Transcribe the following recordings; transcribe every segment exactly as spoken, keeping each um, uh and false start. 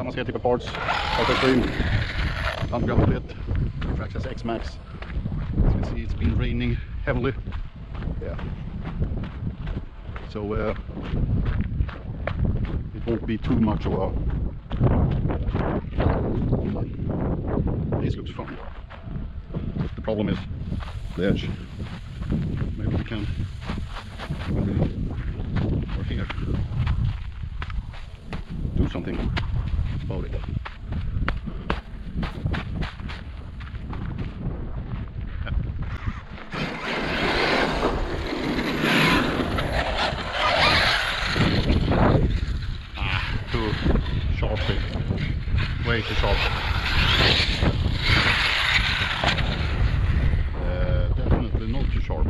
Samma typ of parts, Rc-Xtreme, Gravelpit, Traxxas X MAXX. As you can see, it's been raining heavily. Yeah. So uh, it won't be too much of a... This looks fun. The problem is the edge. Maybe we can or here do something about it. Ah, too sharp. Way too sharp. Not too sharp.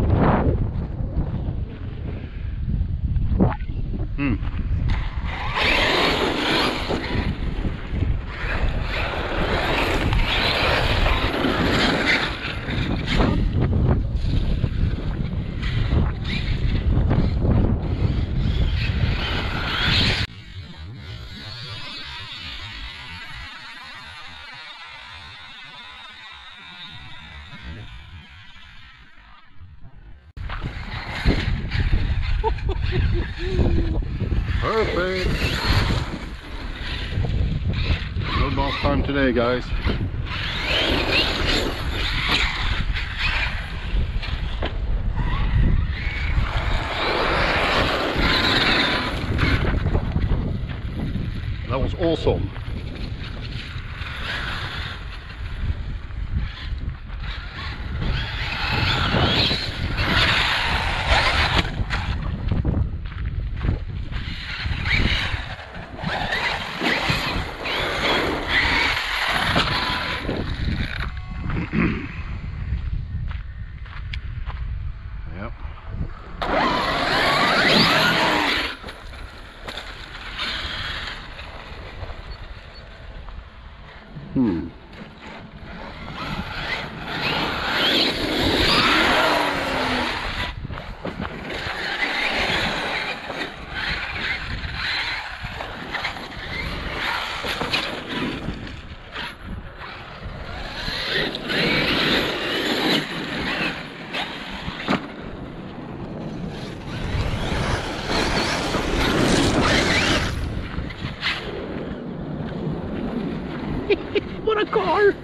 Hmm. Perfect. No boss time today, guys. That was awesome. Yep. Hmm. What a car!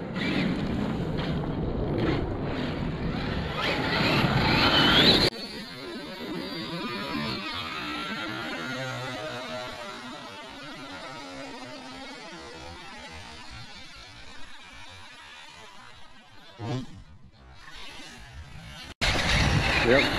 Yep.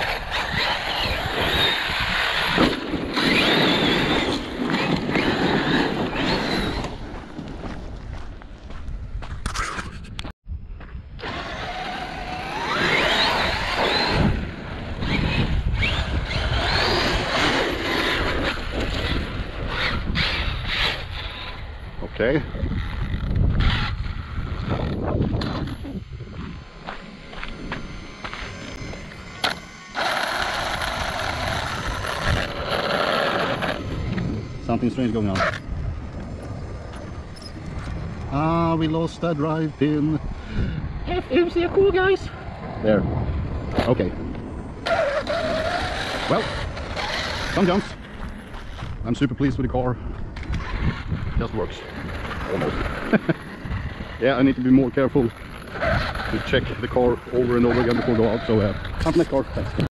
Okay. Something strange going on. Ah, we lost that drive pin. F M C cool, guys. There. Okay. Well, some jumps. I'm super pleased with the car. Just works. Almost. Yeah, I need to be more careful to check the car over and over again before I go out. So, uh, until next car. Thanks.